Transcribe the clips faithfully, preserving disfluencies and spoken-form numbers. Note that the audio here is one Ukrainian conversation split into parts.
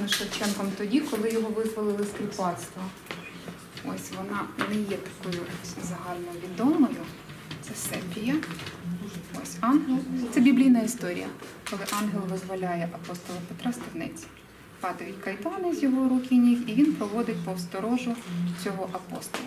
пов'язана з Шевченком тоді, коли його визволили з кріпацтва. Ось вона не є такою загальновідомою. Це сепія. Ось ангел. Це біблійна історія, коли ангел визволяє апостола Петра з темниці. Падають кайдани з його рук і ніг, і він проводить повсторожу цього апостола.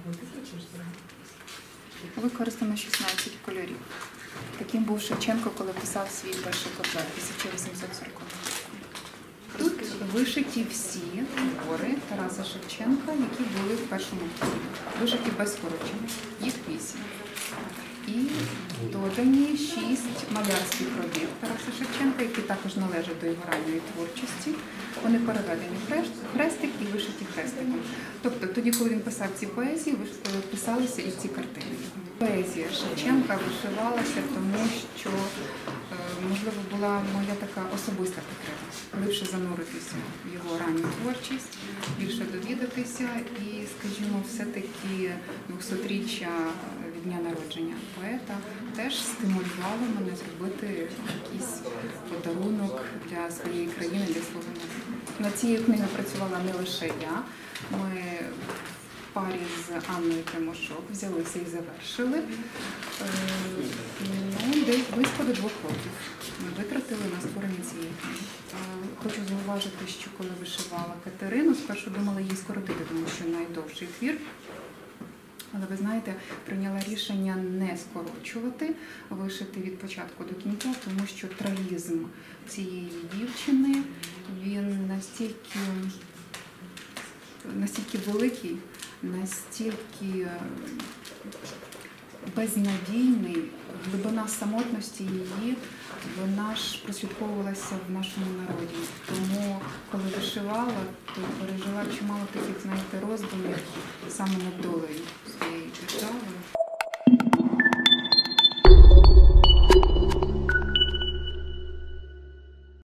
Використано шістнадцять кольорів. Таким був Шевченко, коли писав свій перший куплет тисяча вісімсот сорокового року. Тут вишиті всі твори Тараса Шевченка, які були в першому томі. Вишиті без скорочень. Їх вісім. І додані шість малярських робіт Тараса Шевченка, які також належать до його ранньої творчості. Вони переведені в хрестик і вишиті хрестиком. Тобто тоді, коли він писав ці поезії, писалися і ці картини. Поезія Шевченка вишивалася, тому що, можливо, була моя така особиста потреба. Глибше зануритися в його ранню творчість, більше довідатися і, скажімо, все-таки двохсотріччя від дня народження поета теж стимулювало мене зробити якийсь подарунок для своєї країни, для свого народу. Над цією книгою працювала не лише я. Ми в парі з Анною Тимошок взялися і завершили. Ну, десь близько до двох років ми витратили на створення цієї книги. Хочу зауважити, що коли вишивала Катерину, спершу думала її скоротити, тому що найдовший твір. Але, ви знаєте, прийняла рішення не скорочувати, вишити від початку до кінця, тому що трагізм цієї дівчини, він настільки, настільки великий, настільки безнадійний, глибина самотності її, вона ж прослідковувалася в нашому народі. Тому, коли вишивала, то пережила чимало таких, знаєте, роздумів саме над долею своєї держави.